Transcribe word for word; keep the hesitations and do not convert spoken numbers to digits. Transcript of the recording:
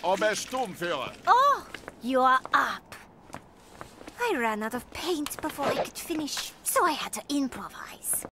Ober Sturmführer. Oh, you're up. I ran out of paint before I could finish, so I had to improvise.